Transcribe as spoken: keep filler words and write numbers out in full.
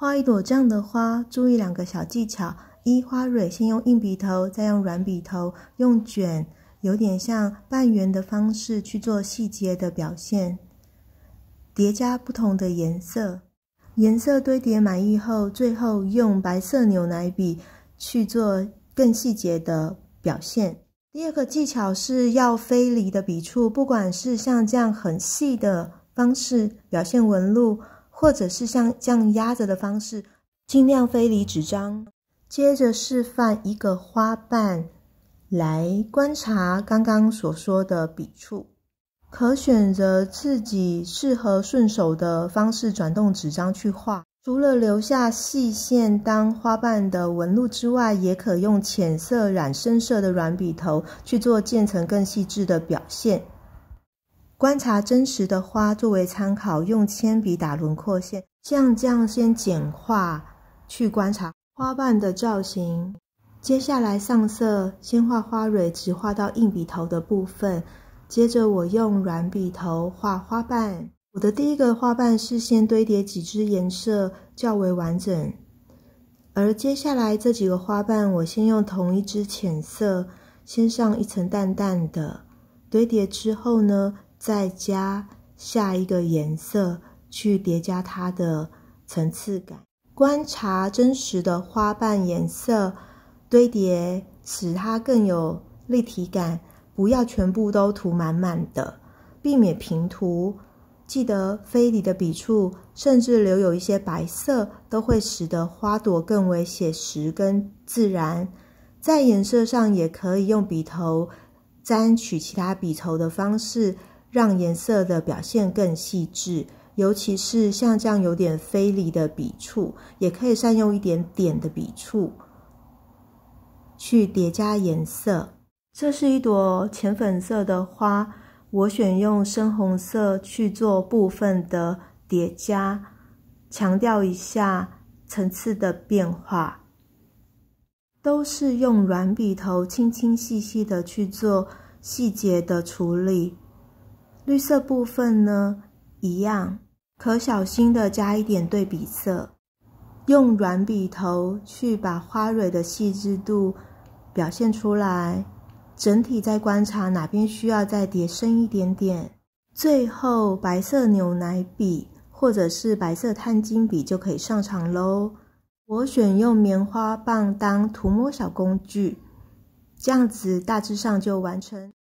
画一朵这样的花，注意两个小技巧：一、花蕊先用硬笔头，再用软笔头，用卷，有点像半圆的方式去做细节的表现，叠加不同的颜色。颜色堆叠满意后，最后用白色牛奶笔去做更细节的表现。第二个技巧是要飞离的笔触，不管是像这样很细的方式表现纹路，或者是像这样压着的方式，尽量飞离纸张。接着示范一个花瓣来观察刚刚所说的笔触，可选择自己适合顺手的方式转动纸张去画。除了留下细线当花瓣的纹路之外，也可用浅色染深色的软笔头去做渐层更细致的表现。观察真实的花作为参考，用铅笔打轮廓线，像这样先简化去观察花瓣的造型。接下来上色，先画花蕊，只画到硬笔头的部分，接着我用软笔头画花瓣。我的第一个花瓣是先堆叠几支颜色较为完整，而接下来这几个花瓣我先用同一支浅色先上一层淡淡的，堆叠之后呢，再加下一个颜色去叠加它的层次感。观察真实的花瓣颜色堆叠，使它更有立体感，不要全部都涂满满的，避免平涂。记得飞离的笔触，甚至留有一些白色，都会使得花朵更为写实跟自然。在颜色上也可以用笔头沾取其他笔头的方式，让颜色的表现更细致。尤其是像这样有点飞离的笔触，也可以善用一点点的笔触去叠加颜色。这是一朵浅粉色的花，我选用深红色去做部分的叠加，强调一下层次的变化。都是用软笔头轻轻细细的去做细节的处理。绿色部分呢，一样，可小心的加一点对比色，用软笔头去把花蕊的细致度表现出来。整体再观察哪边需要再叠深一点点，最后白色牛奶笔或者是白色碳晶笔就可以上场咯。我选用棉花棒当涂抹小工具，这样子大致上就完成。